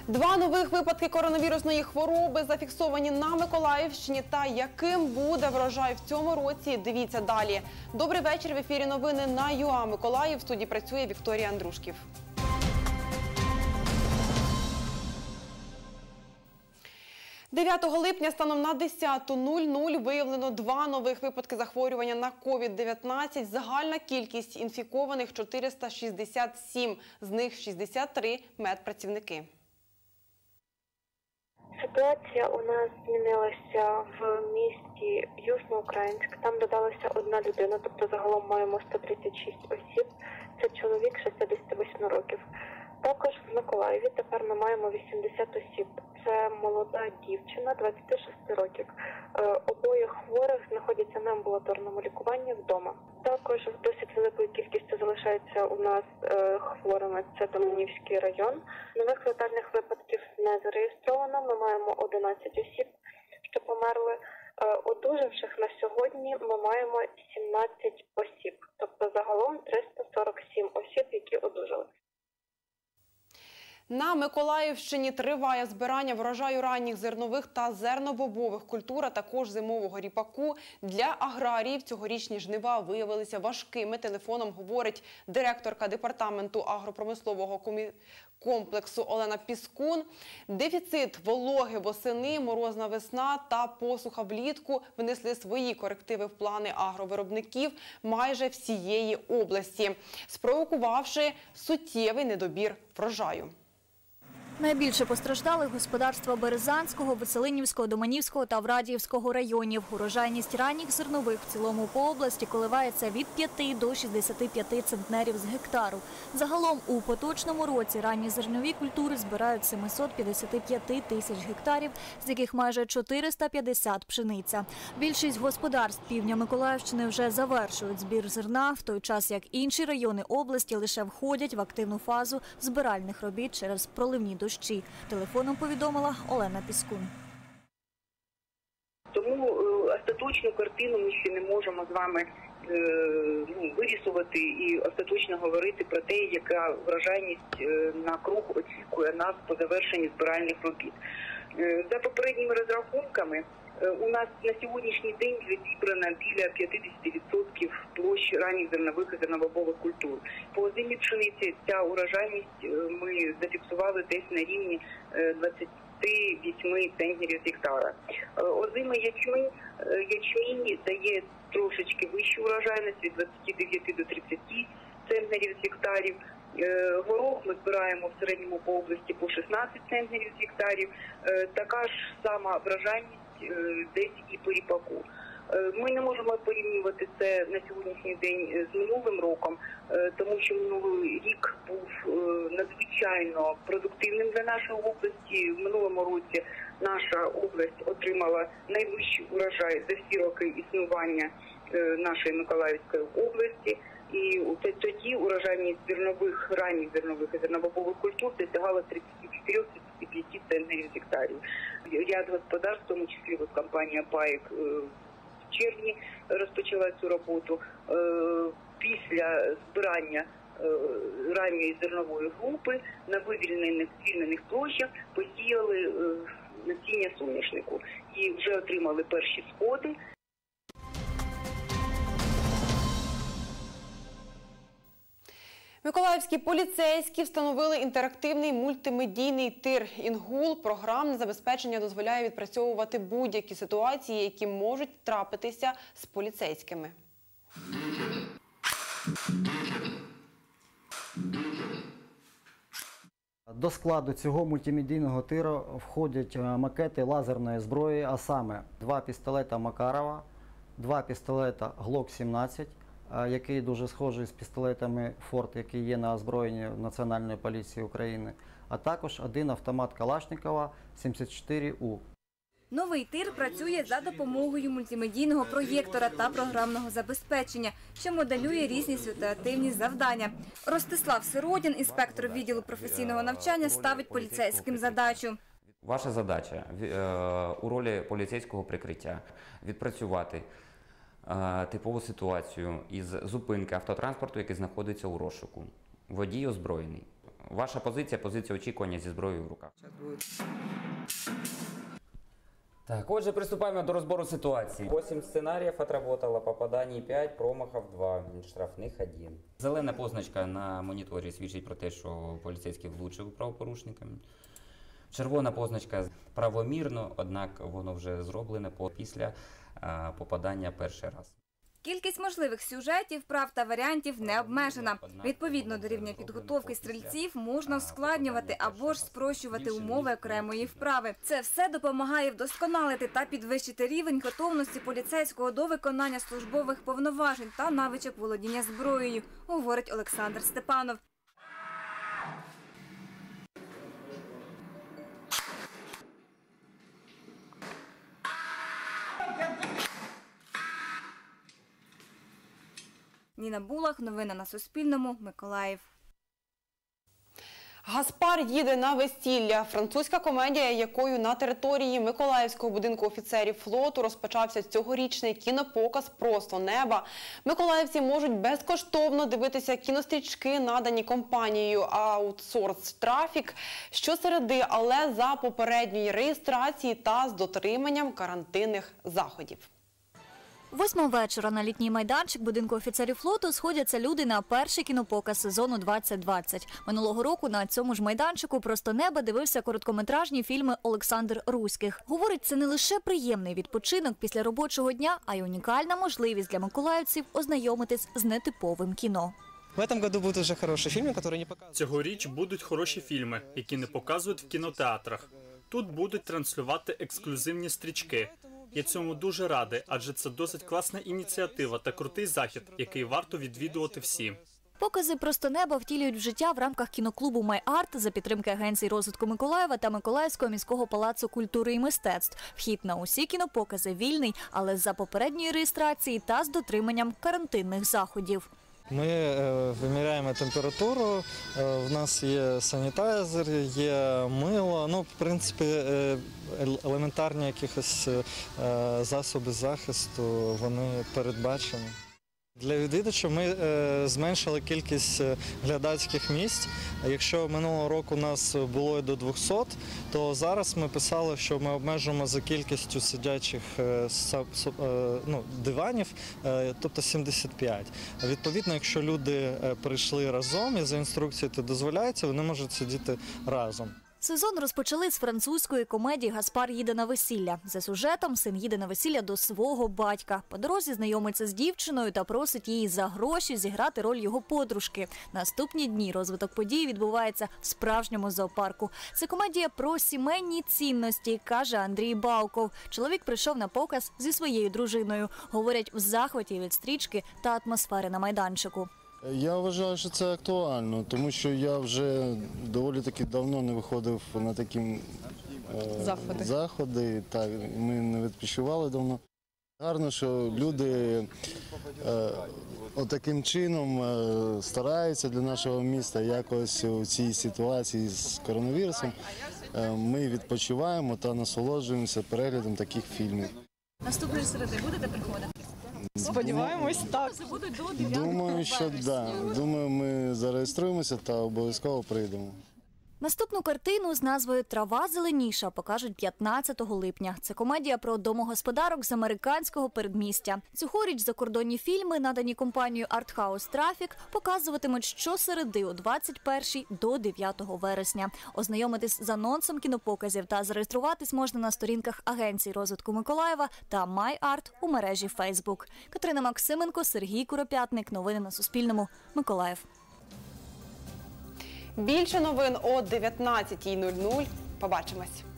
Два нових випадки коронавірусної хвороби зафіксовані на Миколаївщині. Та яким буде врожай в цьому році, дивіться далі. Добрий вечір, в ефірі новини на ЮА Миколаїв. В студії працює Вікторія Андрушків. 9 липня станом на 10:00 виявлено два нових випадки захворювання на COVID-19. Загальна кількість інфікованих – 467, з них 63 – медпрацівники. Ситуація у нас змінилася в місті Южноукраїнськ. Там додалася одна людина, тобто загалом маємо 136 осіб. Це чоловік 68 років. Також в Миколаєві тепер ми маємо 80 осіб. Це молода дівчина, 26 років. Обоє хворих знаходяться на амбулаторному лікуванні вдома. Також досить великою кількістю залишається у нас хворими. Це Доманівський район. Нових летальних випадків не зареєстровано. Ми маємо 11 осіб, що померли. Одужавших на сьогодні ми маємо 17 осіб. Тобто загалом 347 осіб, які одужали. На Миколаївщині триває збирання врожаю ранніх зернових та зернобобових культур, а також зимового ріпаку. Для аграріїв цьогорічні жнива виявилися важкими. Телефоном говорить директорка департаменту агропромислового комплексу Олена Піскун. Дефіцит вологи восени, морозна весна та посуха влітку внесли свої корективи в плани агровиробників майже всієї області, спровокувавши суттєвий недобір врожаю. Найбільше постраждали господарства Березанського, Веселинівського, Доманівського та Врадіївського районів. Урожайність ранніх зернових в цілому по області коливається від 5 до 65 центнерів з гектару. Загалом у поточному році ранні зернові культури збирають 755 тисяч гектарів, з яких майже 450 – пшениця. Більшість господарств півдня Миколаївщини вже завершують збір зерна, в той час як інші райони області лише входять в активну фазу збиральних робіт через проливні дощі. Телефоном повідомила Олена Піскун. Тому остаточну картину ми ще не можемо з вами вирісувати і остаточно говорити про те, яка врожайність на круг очікує нас по завершенні збиральних робіт. За попередніми розрахунками, у нас на сьогоднішній день вже зібрано біля 50% площ ранніх зернових і зернобобових культур. По озимій пшениці ця урожайність ми зафіксували десь на рівні 28 центнерів з гектара. Озимий ячмінь дає трошечки вищу урожайність від 29 до 30 центнерів з гектарів. Горох ми збираємо в середньому по області по 16 центнерів з гектарів. Така ж сама врожайність десь і по ріпаку. Ми не можемо порівнювати це на сьогоднішній день з минулим роком, тому що минулий рік був надзвичайно продуктивним для нашої області. В минулому році наша область отримала найвищий урожай за всі роки існування нашої Миколаївської області. І тоді урожайність зернових, ранніх зернових і зернобобових культур досягала 34-35 центнерів з гектарів. Ряд господарств, в тому числі компанія «Паїк», в червні розпочала цю роботу. Після збирання ранньої зернової групи на звільнених площах посіяли насіння соняшнику і вже отримали перші сходи. Миколаївські поліцейські встановили інтерактивний мультимедійний тир «Інгул». Програмне забезпечення дозволяє відпрацьовувати будь-які ситуації, які можуть трапитися з поліцейськими. До складу цього мультимедійного тиру входять макети лазерної зброї, а саме 2 пістолета Макарова, 2 пістолета Глок-17, який дуже схожий з пістолетами Форт, які є на озброєнні Національної поліції України, а також 1 автомат Калашникова 74У. Новий тир працює за допомогою мультимедійного проєктора та програмного забезпечення, що моделює різні ситуативні завдання. Ростислав Сиротін, інспектор відділу професійного навчання, ставить поліцейським задачу. Ваша задача у ролі поліцейського прикриття відпрацювати типову ситуацію із зупинки автотранспорту, який знаходиться у розшуку. Водій озброєний. Ваша позиція – позиція очікування зі зброєю в руках. Так, отже, приступаємо до розбору ситуації. 8 сценаріїв отработало, попаданий 5, промахів 2, штрафних 1. Зелена позначка на моніторі свідчить про те, що поліцейський влучив правопорушника. Червона позначка правомірно, однак воно вже зроблене після попадання перший раз. Кількість можливих сюжетів, прав та варіантів не обмежена. Відповідно до рівня підготовки стрільців можна ускладнювати або ж спрощувати умови окремої вправи. Це все допомагає вдосконалити та підвищити рівень готовності поліцейського до виконання службових повноважень та навичок володіння зброєю, говорить Олександр Степанов. Ніна Булах, новини на Суспільному, Миколаїв. Гаспар їде на весілля. Французька комедія, якою на території Миколаївського будинку офіцерів флоту розпочався цьогорічний кінопоказ «Просто неба». Миколаївці можуть безкоштовно дивитися кінострічки, надані компанією «Аутсорс Трафік» щосереди, але за попередньої реєстрації та з дотриманням карантинних заходів. 8 вечора на літній майданчик будинку офіцерів флоту сходяться люди на перший кінопоказ сезону 2020. Минулого року на цьому ж майданчику «Просто неба» дивився короткометражні фільми Олександр Руських. Говорить, це не лише приємний відпочинок після робочого дня, а й унікальна можливість для миколаївців ознайомитись з нетиповим кіно. В этом году будут уже хорошие фильмы, которые не показывают. Цьогоріч будуть хороші фільми, які не показують в кінотеатрах. Тут будуть транслювати ексклюзивні стрічки. Я цьому дуже радий, адже це досить класна ініціатива та крутий захід, який варто відвідувати всім. Покази «Просто неба» втілюють в життя в рамках кіноклубу «Майарт» за підтримки Агенції розвитку Миколаєва та Миколаївського міського палацу культури і мистецтв. Вхід на усі кінопокази вільний, але за попередньої реєстрації та з дотриманням карантинних заходів. Ми виміряємо температуру, в нас є санітайзер, є мило, ну, в принципі, елементарні якісь засоби захисту, вони передбачені. Для відвідувачів ми зменшили кількість глядацьких місць. Якщо минулого року у нас було до 200, то зараз ми писали, що ми обмежуємо за кількістю сидячих диванів, тобто 75. Відповідно, якщо люди прийшли разом і за інструкцією це дозволяється, вони можуть сидіти разом. Сезон розпочали з французької комедії «Гаспар їде на весілля». За сюжетом син їде на весілля до свого батька. По дорозі знайомиться з дівчиною та просить її за гроші зіграти роль його подружки. Наступні дні розвиток подій відбувається в справжньому зоопарку. Це комедія про сімейні цінності, каже Андрій Бауков. Чоловік прийшов на показ зі своєю дружиною. Говорять, в захваті від стрічки та атмосфери на майданчику. Я вважаю, що це актуально, тому що я вже доволі таки давно не виходив на такі заходи. Так, ми не відпочивали давно. Гарно, що люди отаким чином стараються для нашого міста якось у цій ситуації з коронавірусом. Ми відпочиваємо та насолоджуємося переглядом таких фільмів. Наступної середи будете приходити? Сподіваємось, так. Думаю, що так. Думаю, ми зареєструємося та обов'язково прийдемо. Наступну картину з назвою «Трава зеленіша» покажуть 15 липня. Це комедія про домогосподарок з американського передмістя. Цьогоріч закордонні фільми, надані компанією «Артхаус Трафік», показуватимуть щосереди о 21 до 9 вересня. Ознайомитись з анонсом кінопоказів та зареєструватись можна на сторінках Агенції розвитку Миколаєва та «Майарт» у мережі Фейсбук. Катерина Максименко, Сергій Куропятник. Новини на Суспільному. Миколаїв. Більше новин о 19:00. Побачимось.